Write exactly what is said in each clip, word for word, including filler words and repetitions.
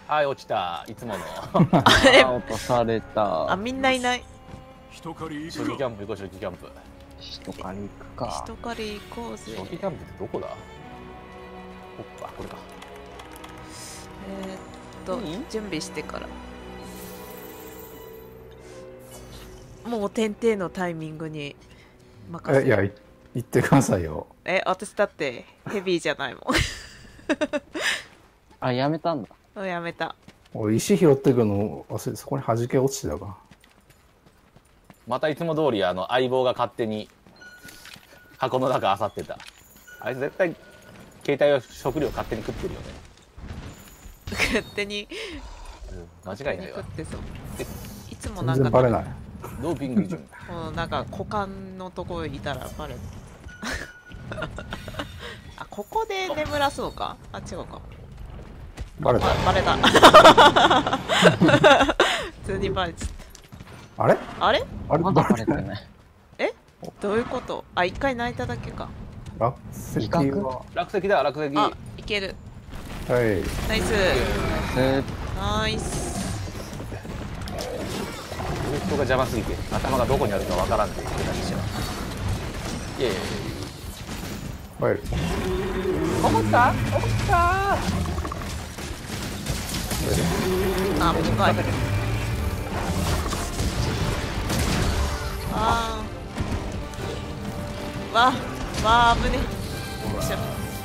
はい、落ちた。いつもの。 あれ落とされた。 あ、みんないない。 初期キャンプ行こう、初期キャンプ。 人狩り行くか。 人狩り行こうぜ。 初期キャンプってどこだ？おっぱ、これか。 えー、っと、準備してから。もう点々のタイミングに任せる。 え、いや、言ってくださいよ。 え、私だってヘビーじゃないもん。 あ、やめたんだ。 やめた。 おい、石拾ってくの忘れ、そこに弾け落ちてたか。 またいつも通りあの相棒が勝手に箱の中漁ってた。あいつ絶対携帯を食料勝手に食ってるよね。 勝手に、 うん、間違いないわ。 食ってそう。いつも全なんか然バレない。 ドーピング順。 もうなんか股間のところにいたらバレる。あ、ここで眠らそうか。あ、違うか。 バレた。 バレた。普通にバレちゃった。 あれあれあれまだバレてない。 えどういうこと？あ、一回泣いただけか。 落石は。 落石だ、落石。 あ、いける。 はい。 ナイス。 えナイス。 ネットが邪魔すぎて頭がどこにあるかわからんって言ってたでしょ。いやいやいや。 はい。 思った思ったあ、深い。あー。わ、わあ、危ね。よいしょ。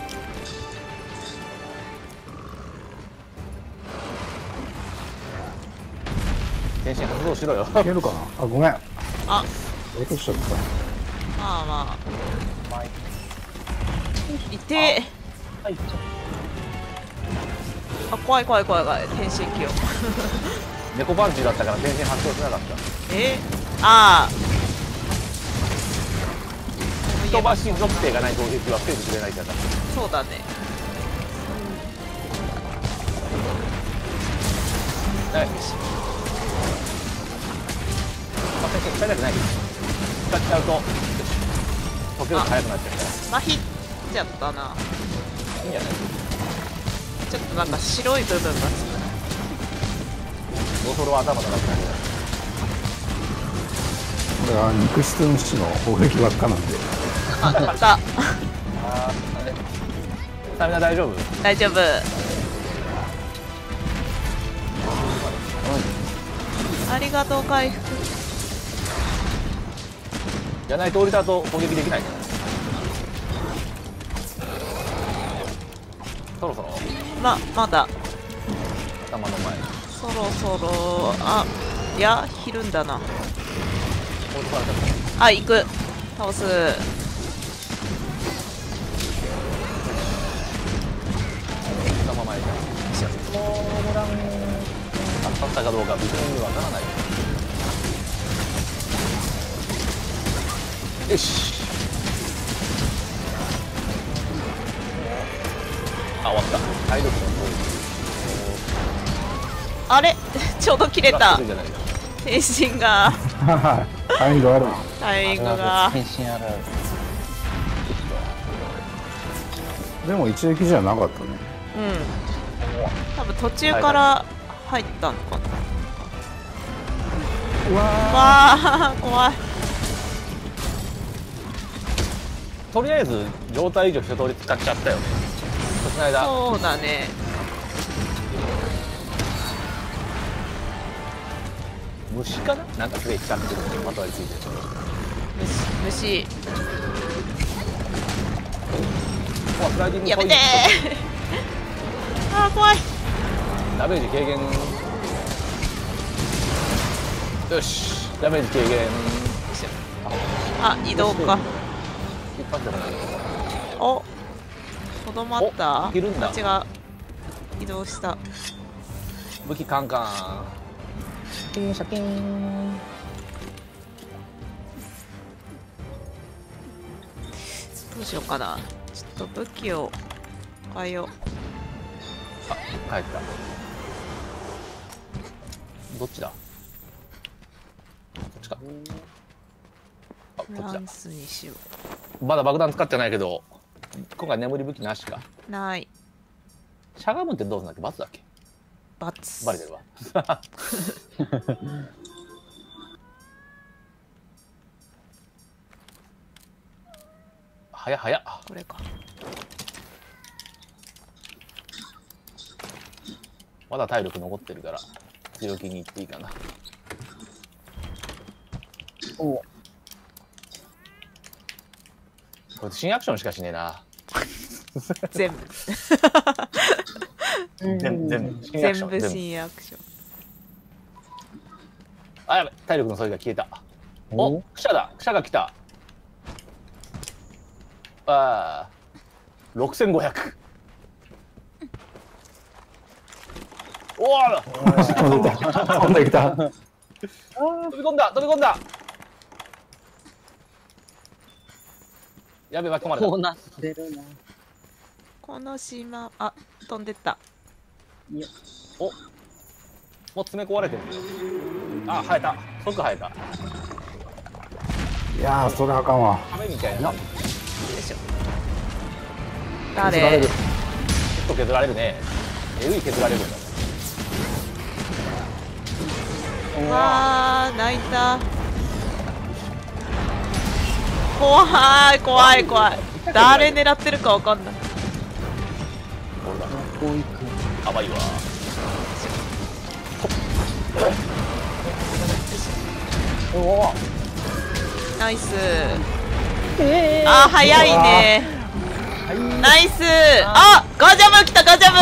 天心発動しろよ。 いけるかなあ、ごめん。 あ、 落としちゃった。 まあまあ。いてー。あ、怖い怖い怖い怖い。天心器を。 猫パンチだったから天心発動しなかった。 えああ。 人ばし属性がない攻撃は防いでくれないから。 そうだね。 はい。まあ、先生使いたくない。使っちゃうと溶けるの早くなっちゃうから。 麻痺っちゃったな。 いいんじゃない？ ちょっとなんか白い部分がつく。 ボトルは頭がなくなる。 これは肉質の死の攻撃ばっかなんで。 あ、また。 ああれ。スタミナ大丈夫？ 大丈夫。ありがとう回復。 じゃないと降りた後攻撃できないから。そろそろま、まだ。 頭の前。 そろそろ、あ、いや、ひるんだな。あ、行く。倒す。 頭前じゃん。もうご覧当たったかどうか微妙にわからない。よし。あ、終わった。体力のあれちょうど切れた。天心が。 タイミングある。 タイミングが。 変身ある。 でも一撃じゃなかったね。 うん。多分途中から入ったのかな。 うわわー怖い。 とりあえず状態以上一通り使っちゃったよね。その間。 そうだね。 虫かな？なんかすげえ使ってるのまとわりついてる。 虫。虫。 スライディングやめてー。あー怖い。 ダメージ軽減。よし、ダメージ軽減。 あ、移動か。 一発でもない。 お、とどまった。 いけるんだ。 こっちが移動した。 武器カンカン。シャキンシャキン。 どうしようかな。ちょっと武器を変えよう。 あ、帰った。どっちだ？こっちか。あ、こっちだ。 フランスにしよまだ爆弾使ってないけど、今回眠り武器なしか。 う。ない。 しゃがむってどうすんだっけ？罰だっけ？ バツ。 バレてるわ。早っ早っ。 これか。 まだ体力残ってるから強気にいっていいかな。 おこれ新アクションしかしねえな。 全部。 全部全部新アクション全部新アクション。 あ、やべ、体力のそれが消えた。お、 おクシャだ、クシャが来た。ああ、ろくせんごひゃく。おお、 飛んできた。飛んできた。 飛び込んだ、飛び込んだ。やべ、巻き込まれた。 こうなってるな。 この島、あ、飛んでった。 いや、 お、もう詰め壊れてる。あ、生えた。即生えた。 いやー、それあかんわ。 雨みたいな。 よいしょ。誰削られる。 ちょっと削られるね。えぐい削られるんだね。 わー、泣いた。怖い怖い怖い。誰狙ってるかわかんない。 これだ。 こう行く。 甘いわ。 おお。 ナイス。あ、早いね。ナイス。あ、ガジャム来たガジャム。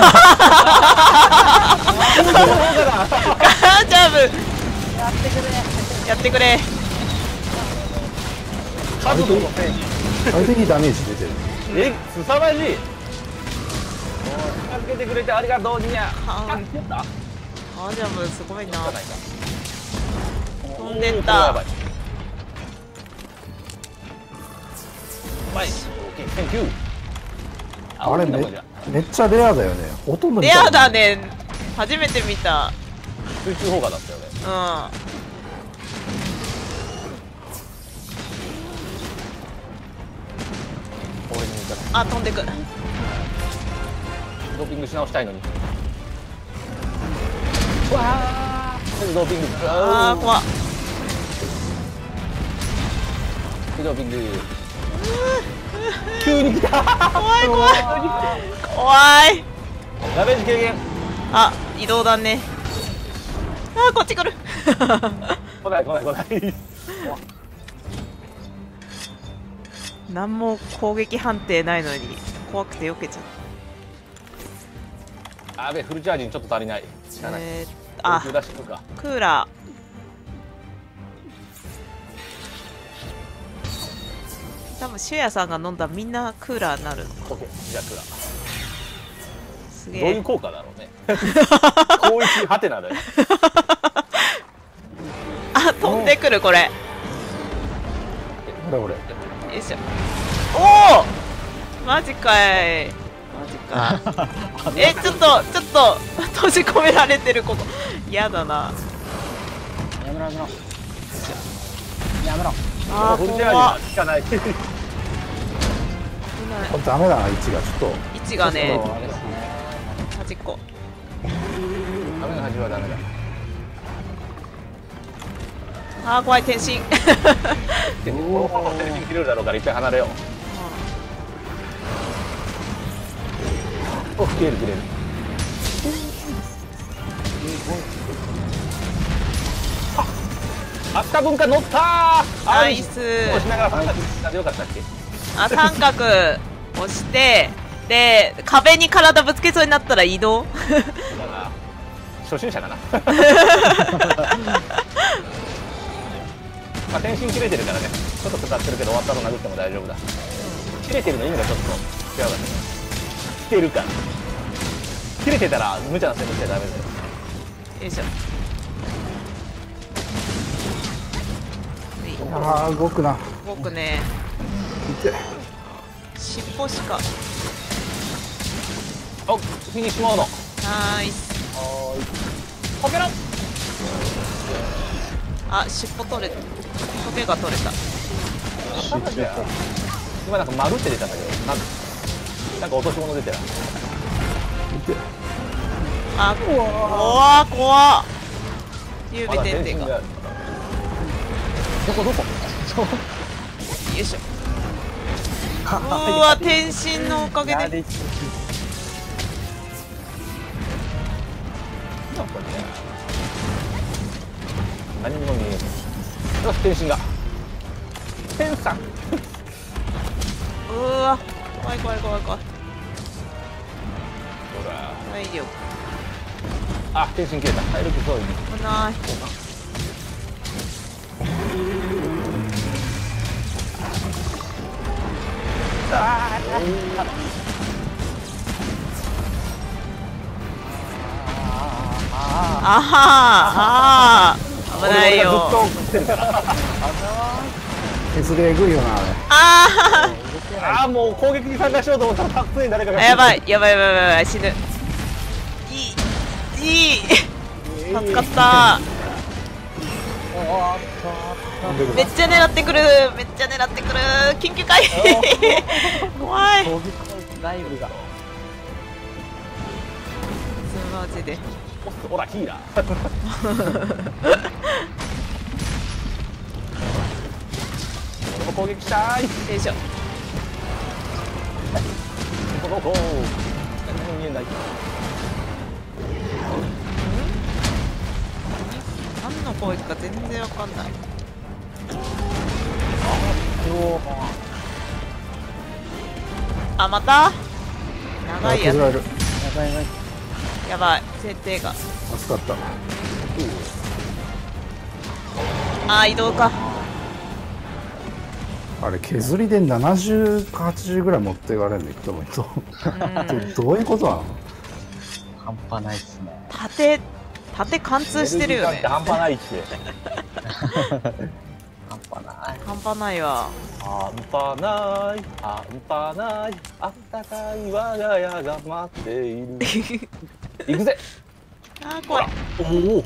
ガジャム。やってくれ。やってくれ。 家族のせいに。 相手にダメージ出てる。 え、すさまじい。助けてくれてありがとう、ニャ。 は助けた。 ガジャムすごいな。 じゃないか。 飛んでっおーこれはやばた。 い。はい、オッケー、センキュー。 あれめ大きな声じゃめっちゃレアだよね。ほとんど見レアたことない。 だね。初めて見た。 水中砲火だったよね。 うん。 俺に似たらあ、飛んでく。 ドーピングし直したいのに。わあ、ドーピング。 あー、怖っ。 ドーピング。急に来た。 怖い怖い。怖い。 ダメージ軽減。 あ、移動だね。あー、こっち来る。 来ない来ない来ない。 何も攻撃判定ないのに怖くて避けちゃっあべ、フルチャージにちょっと足りない。知た。 らない。 えー、あ、 あ、出してくるか。 クーラー。多分シュヤさんが飲んだらみんなクーラーになるの。 オッケー、じゃあクラ。 すげえ。 どういう効果だろうね。広域ハテナだよ。 あ、飛んでくるこれ。 俺俺。 よいしょ。おお。マジかい。マジか。え、ちょっとちょっと閉じ込められてるここ。嫌だな。 やめろやめろ。やめろ。 あー、 フルチャ怖っージが効かない。 危ない。 これダメだな、位置がちょっと。 位置がね、 そうあれですね。 端っこ。 ダメな端はダメだ。 あー、怖い転身。 でもこのまま切れるだろうから一回離れよう。お、切れる切れる。あ、アスカ文化乗ったー。 ナイス。 押しながら三角なんでよかったっけ？ あ、三角押してで壁に体ぶつけそうになったら移動。 そうだな。初心者かな。まあ転身切れてるからね。ちょっと使ってるけど終わったの殴っても大丈夫だ。切れてるの意味がちょっと違うからね。切れるから。切れてたら無茶な攻めしちゃダメだよ。 よいしょ。 ああ、動くな。 僕ね、 いて。 尻尾しか。 お、フィニッシュモード。 ナイス。 はーい。こけろ。 あ、尻尾取れた。トゲが取れた。 今なんか丸って出たんだけど、なんなんか落とし物出てる。 いて。 あ、怖っ怖っ。ゆうべまだてんてが。よ天心があるどこどこそういしょ。うわ、天心のおかげで。 やりなんかね何にも見えない。よし天心が天さん。 うわ、怖い怖い怖い怖い。 ほら大丈夫。 あ天心切れた。体力そうに危ない。あはー、あー危ないよ。 俺がずっと送ってるから削りえぐいよな、あれ。 あああもう攻撃に参加しようと思ったらたくさん誰かー、 がやばいやばいやばいやばい、死ぬ。いいいい助かった。めっちゃ狙ってくる、めっちゃ狙ってくる。緊急回避怖い。 飛び込むライブがマジで。 ほらヒーラー俺も攻撃したい。 よいしょ。 こここ何も見えない。 何の攻撃か全然わかんない。あ、また長いやつ。 削られる。 やばいやばいやばい、設定が。 助かった。 あー、移動か。 あれ、削りでななじゅうかはちじゅうぐらい持っていかれるの、人の人。 うんどどういうことなの？ 半端ないっすね縦縦貫通してるよね。 半端ないって半端ない半端ないわ。 半端ない半端ないあったかい我が家が待っている行くぜ。 あー、怖い。 おお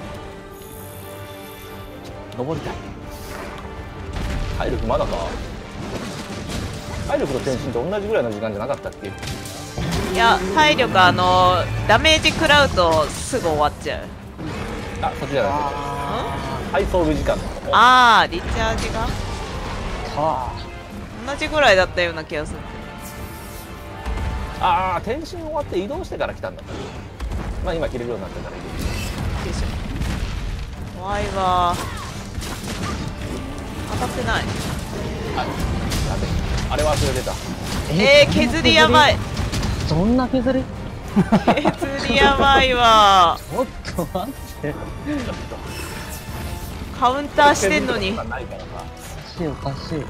登りたい。体力まだか。体力と天心と同じぐらいの時間じゃなかったっけ。 いや、体力、あのダメージ食らうとすぐ終わっちゃう。 あそっちじゃない配送部時間の方。 あー、リチャージがは同じぐらいだったような気がする。 ああ天心終わって移動してから来たんだった。まあ今切れるようになったからいい。 よいしょ。怖いわー。当たってない。 あやべあれ忘れてた。 えー、削りやばい。 そんな削り削りやばいわー。 ちょっと待ってカウンターしてんのに。 ないからさおかしいおかしい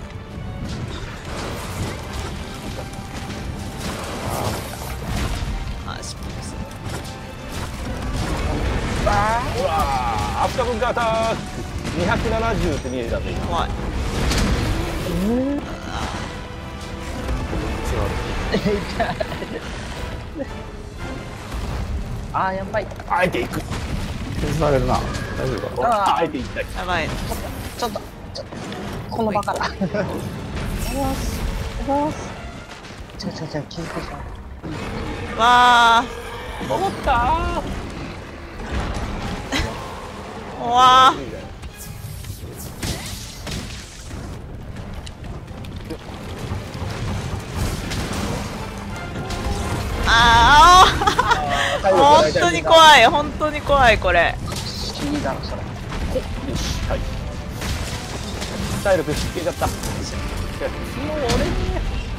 あ、失敗です。 ほらアフターブンカーアタックにひゃくななじゅうって見えたんで今。 怖い。 あーやばいあえていく。 削られるな。大丈夫か？ ああえていったり。 やばい。 ちょっとちょっとこの場からおーすおーすちょちょちょ救急車わ戻ったー。 ー。わー。ああ、本当に怖い、本当に怖い、これ。 いいだろそれよしはい。体力消えちゃった。もう俺に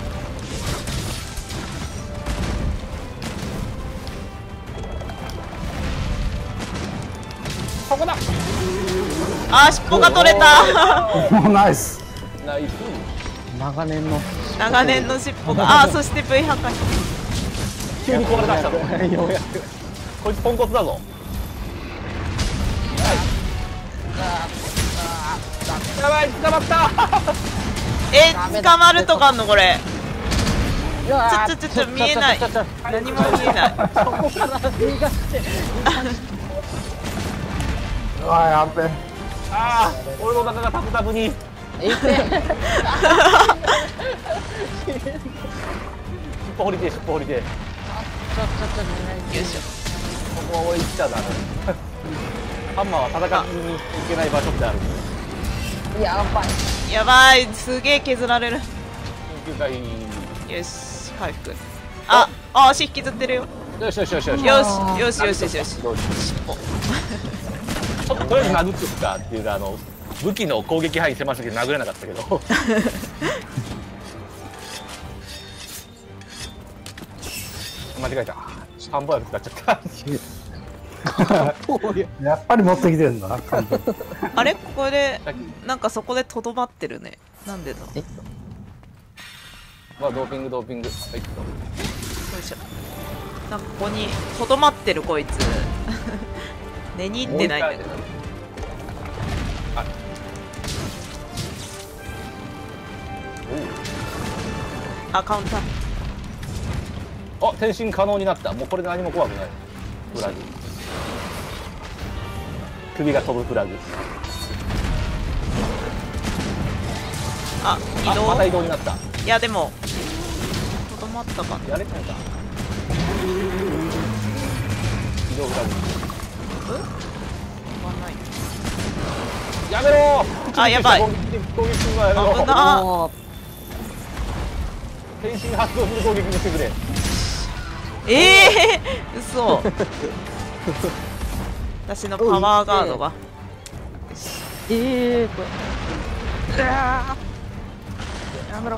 ここだ。 あー、尻尾が取れた。 もうナイス。 ナイス。 長年の長年の尻尾が。あー、そして ブイ破壊。 急に壊れ出したぞ。ようやく。こいつポンコツだぞ。やばい捕まった。 え、捕まるとかあんのこれ。 ちょちょちょちょ見えない。何も見えない。 そこから逃がしてうわやっべ。 ああ俺の中がタプタプに。 えいて尻尾掘りてえ尻尾掘りてえ。 ちょちょちょよいしょ。 ここ行っちゃダメ。ハンマーは戦いに行けない場所ってある。 やばい。 やばい、すげえ削られる。 緊急回避。 よし、回復。あ、あ、足引きずってるよ。 よしよしよしよし。 よしよしよしよしよし。 どうしようちょっととりあえず殴っておくかっていうか、あの武器の攻撃範囲狭すぎて殴れなかったけど。間違えた。半分は使っちゃった。 やっぱり持ってきてるんだな、監督。 あれ、ここでなんかそこでとどまってるね。なんでだ。 えまあドーピングドーピング。はい。 よいしょ。なんかここにとどまってるこいつ。寝に行ってないんだけど。 あ。 あ、カウンター。 お、あ、転身可能になった。もうこれで何も怖くない。フラグ。首が飛ぶフラグ。 あ、移動。 あ、また移動になった。 いやでもとどまったか。 やれたのか。移動フラグ。 え？止まんない。 やめろー。 あ、やばい。 攻撃攻撃するのはやめろ。 危なおー転身発動する攻撃にしてくれ。 ええー、嘘。私のパワーガードが。 ええー、これ。うわーやめろ。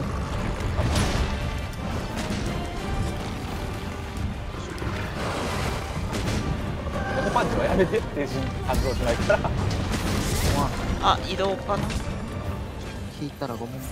このパンチはやめて。転身発動しないから。 あ、移動かな。 引いたらごめんな。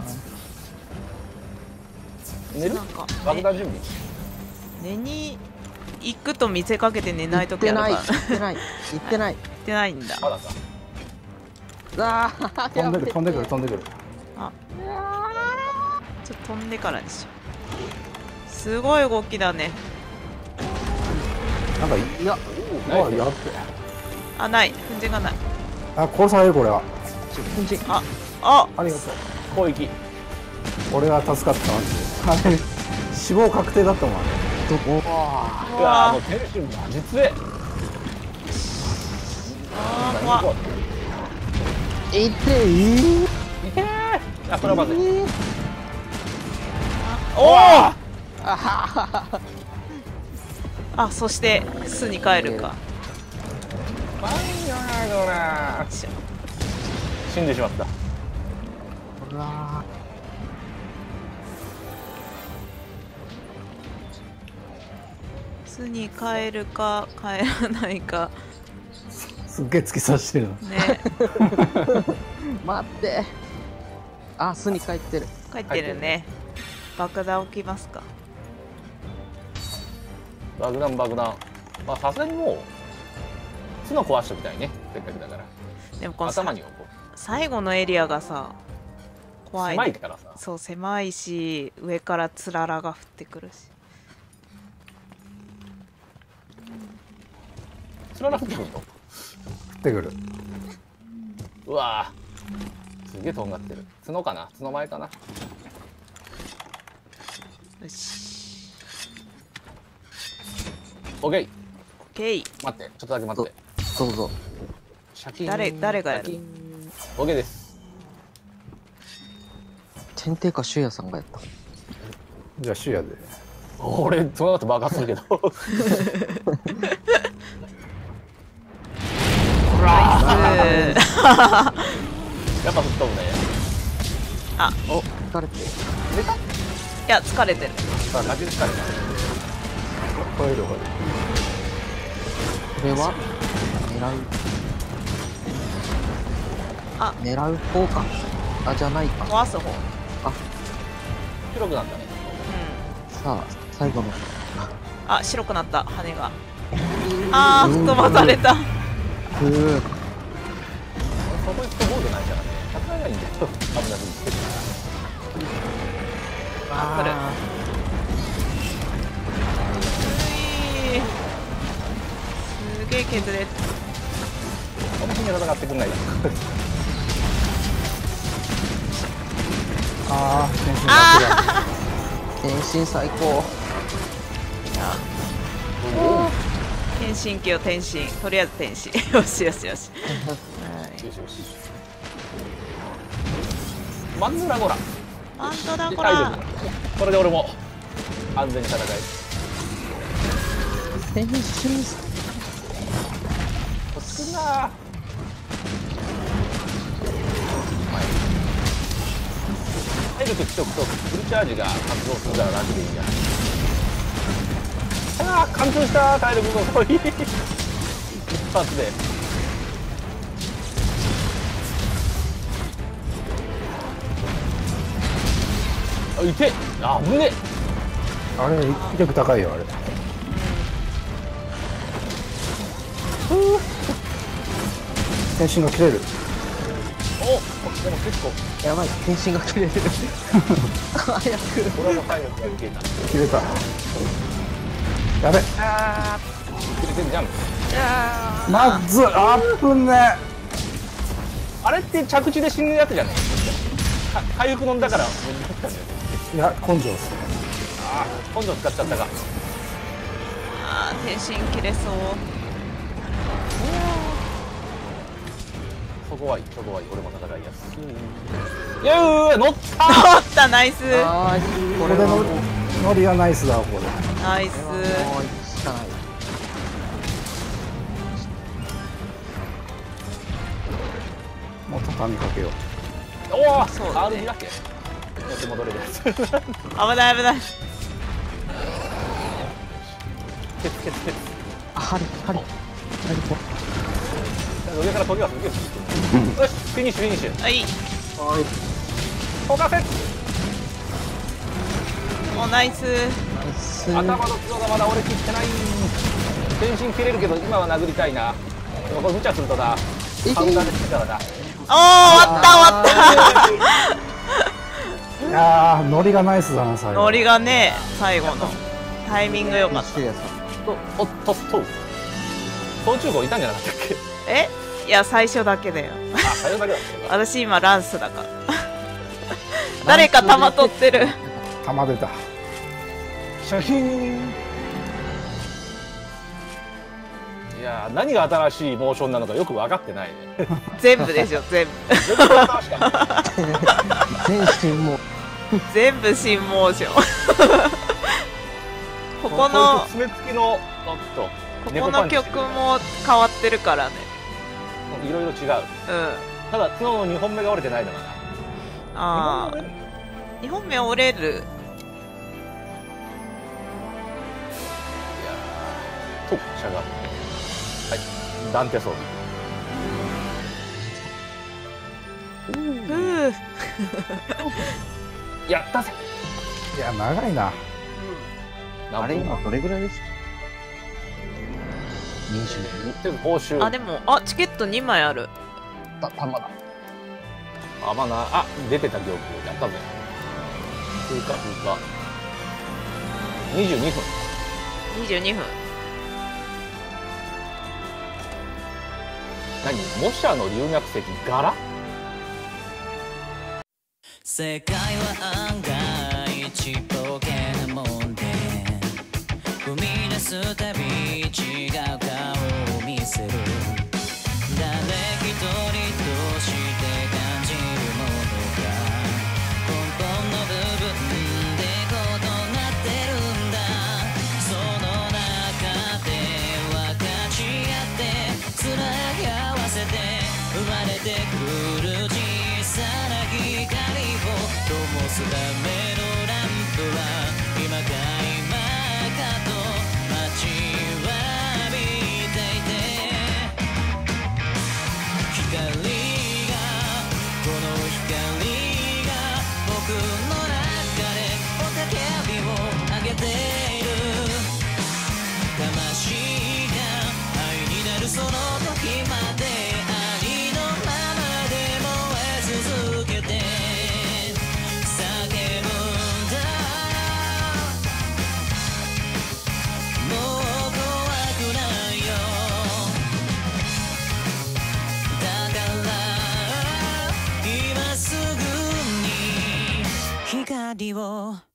寝るなんか爆弾準備。 寝に行くと見せかけて寝ないときあるから。 行ってない。行ってない。 行ってないんだ。 まだか。 ああ、 飛んでくる、飛んでくる、飛んでくる。 あ、ちょっと飛んでからにしよう。すごい動きだね。 なんかい、 いや、 あ、やっべ。 あ、ない。粉塵がない。 あ、殺される、これは。 ちょ、粉塵。 あ、あ、 ありがとう。 攻撃。 俺は助かったマジで。あれ、死亡確定だったもん、あれ。 どこ。 うわー、もう転身マジ強え。 あー、怖っ。 えっていい。 いけー。あ、これはまずい。 おお。 あはは。 あ、そして巣に帰るか。 マジやなこれ。死んでしまった。 うわ巣に帰るか帰らないかすっげえ突き刺してるの。 ね。 ー待って。あ、巣に帰ってる。 帰ってるね。爆弾置きますか。 爆弾爆弾。まあさすがにもう角壊しておきたいね。せっかくだから。 でもこの頭に置こう。 最後のエリアがさ怖い。 狭いからさ。 そう、狭いし上からつららが降ってくるし。 つらら降ってくるの？ 降ってくる。 うわー、すげえとんがってる。角かな、角前かな。 よし。 オッケー。 オッケー。 待って、ちょっとだけ待って。 どうぞ。 シャキーン。 誰誰がやるシャキーン。オッケーです。 天帝か修也さんがやった。 じゃあ、シュヤで。 俺、その後爆発するけど。 ナイス。 やっぱ吹っ飛ぶね。 あ、 お、疲れてる。 寝た？ いや疲れてる。 さあ、泣き疲れた。 超えるほど。 これは狙う。 あ、 狙う方か。あ、じゃないか。 壊す方。 白くなったね。 うん。 さあ、最後の。 あ、白くなった羽が。あー、吹っ飛ばされた。 ふう。 そこ行くとゴールないからね。戦えないんだよ。危なく見つけてあ、来る。ういー。すげえ削れて。 この日に戦ってくんないだろ。 ああ、天心あ天心最高。 天神系を天神、とりあえず天神。よしよしよし。はい。 よしよし。マンドラゴラ。 マンドラゴ大丈ラ。 夫。これで俺も安全に戦える。 天神こっちな。体力しとくとフルチャージが発動するから楽でいいんじゃない。ああ貫通した。体力が遅い。一発で。あ、いて。あぶね。 あれ威力高いよあれ。天心が切れる。 お、でも結構やばい、天神が切れる。早く。 俺も体力が消えた。 切れた。やべ。 あー、切れてるじゃん。 まずあっぶね。 あれって着地で死ぬやつじゃない。か回復飲んだからもう逃げたんだよ。 いや根性っすね。 ああ、今度使っちゃったか。 あー、天神切れそう。 そこはいい、そこはいい。俺も戦いやすい。いやー、乗った乗ったナイス。 ああ、これこれのはもうノリがナイスだこれ。 ナイス。 もうしかない。 もう畳みかけよう。 おお、 そうだねアールに だけ。よし戻れるやつ。ケツ危ない危ない。 ケツケツ。 あ、針、針。針こ上から飛びはすげえ。よし、フィニッシュフィニッシュ。 はい。 はい。 飛ばせ。 おナイス。 す頭の角がまだ折れきってない。全身切れるけど今は殴りたいな。でもこれ無茶するとな。カウンターで死ぬからな。 おー、終わった終わっいやーノリがナイスだな最後。 た。ノリがね、最後のタイミング良かった。 失礼やさ。 と、おっとっと。総中号いたんじゃなかったっけ。 え、いや最初だけだよ。 あ、最初だけだったのか。 私今ランスだから。誰か弾取ってる。 玉出た。 シャキーン。いやー、何が新しいモーションなのかよく分かってないね。 全部でしょ全部。 全部新しかった。 全身もう。 全部新モーション。ここの爪付きの、おっと、 ここの曲も変わってるからね。 いろいろ違う。 うん。 ただ角のにほんめが折れてないのかな。 ああ。にほんめ折れる。 いやー、と、しゃがむ。はい、ダンテ装備。 ふう。 やったぜ。 いや長いな。 あれ今どれぐらいですか？にじゅうに。 とりあえず報酬。 あ、でも、あ、チケットにまいある。 た、たまだ。 あ、まあな、あ、出てた業務やったぜ。通過通過。にじゅうにふん。 にじゅうにふん。 何？模写の龍脈石柄？ 世界は案外ちっぽけなもんで、踏み出すたび違う顔を見せる。誰一人として感じるものが根本の部分で異なってるんだ。その中で分かち合ってつなぎ合わせて生まれてくる小さな光を灯すためのランプは今か今かと待ちわびていて、光がこの光が僕の中で雄たけびを上げている。魂が愛になるその時までありのままで燃え続けて叫ぶんだ。もう怖くないよ。だから今すぐに光を